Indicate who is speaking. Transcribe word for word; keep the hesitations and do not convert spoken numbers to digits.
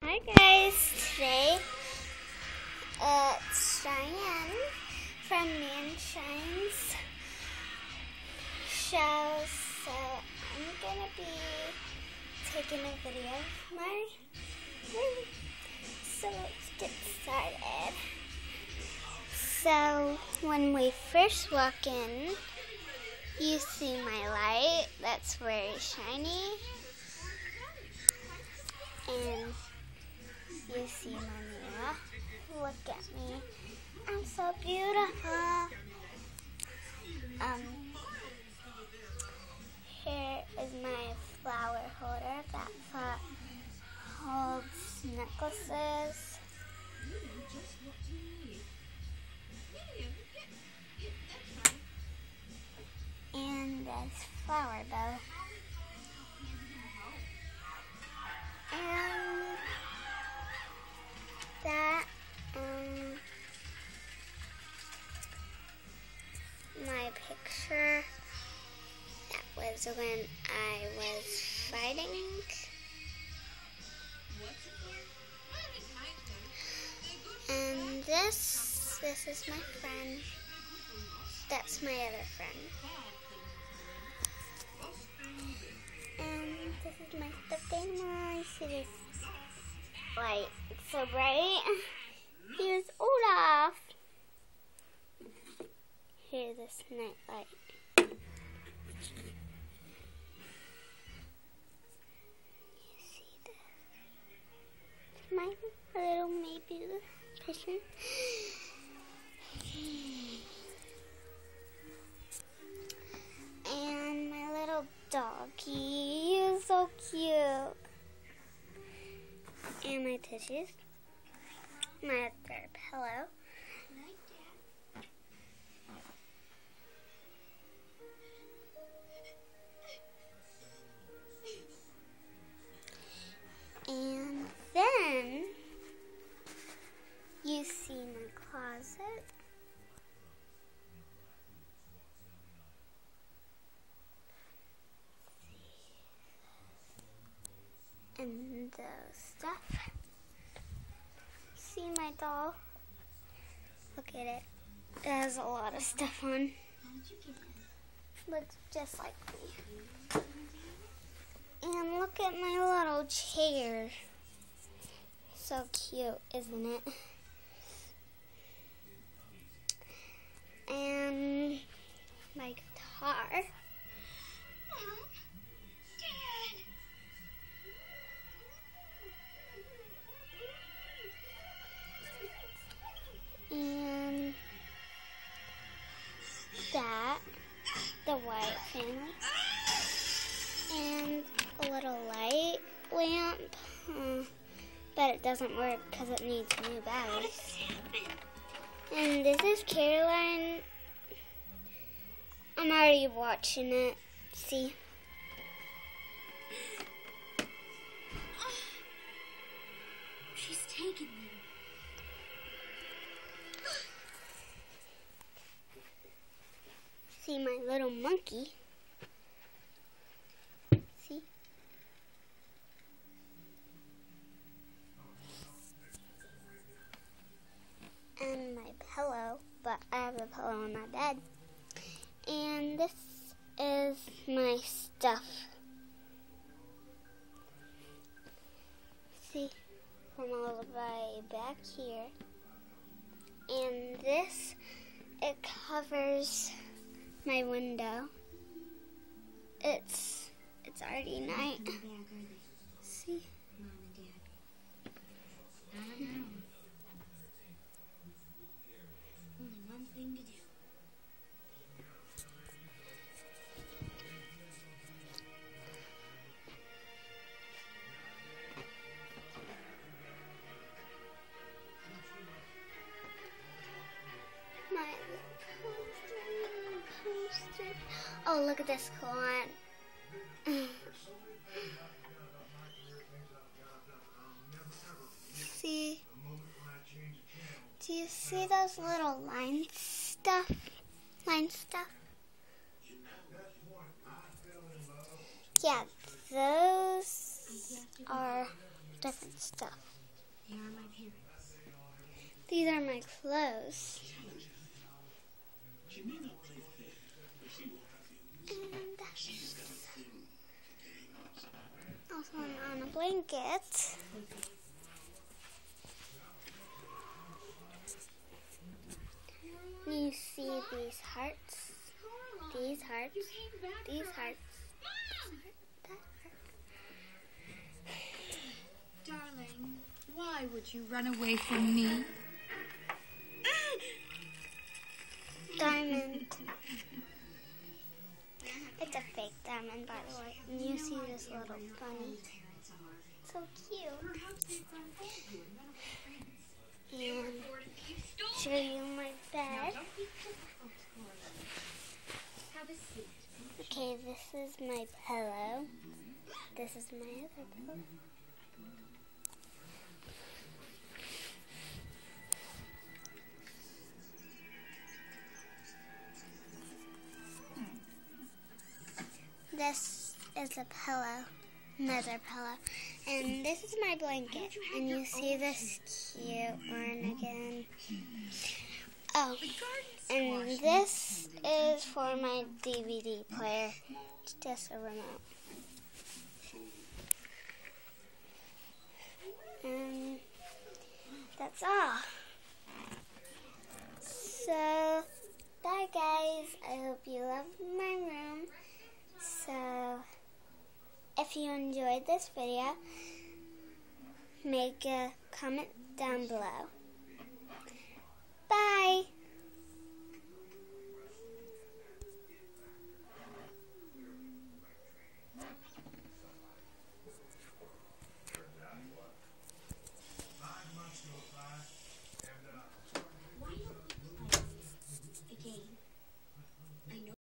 Speaker 1: Hi guys, today it's Cheyenne from Manshine's show, so I'm gonna be taking a video of my room. So let's get started. So when we first walk in, you see my light that's very shiny, and you see my mirror. Look at me. I'm so beautiful. Um, here is my flower holder that holds necklaces. And this flower bow. And that, um, my picture, that was when I was fighting. And this, this is my friend. That's my other friend. And this is my stuffed animal. You see this light? It's so bright. Here's Olaf. Here's this night light. You see this? My little maybe person. And my little doggy is so cute. And my tissues. My other pillow. And then you see my closet. And the stuff. See my doll? Look at it. It has a lot of stuff on. Looks just like me. And look at my little chair. So cute, isn't it? And my guitar. And that, the white family, and a little light lamp, uh, but it doesn't work because it needs new batteries. And this is Caroline. I'm already watching it. See?
Speaker 2: She's taken me.
Speaker 1: See my little monkey. See? And my pillow, but I have a pillow in my bed. And this is my stuff. See? From all the way back here. And this, it covers my window. It's it's already night. See?
Speaker 2: Mom and Dad. I don't know. Only one thing to do.
Speaker 1: My poster. Oh, look at this one. See? Do you see those little line stuff? Line stuff? Yeah, those are different stuff.
Speaker 2: They are my parents.
Speaker 1: These are my clothes. And also on a blanket. You see these hearts, these hearts, these hearts, that heart.
Speaker 2: Darling, why would you run away from me?
Speaker 1: Diamond. It's a fake diamond, by the way. And you see this little bunny. So cute. And show you my bed. Okay, this is my pillow. This is my other pillow. This is a pillow, another pillow, and this is my blanket. And you see this cute one again. Oh, and this is for my D V D player. It's just a remote. And that's all. So, bye guys. I hope you love my room. So, if you enjoyed this video, make a comment down below.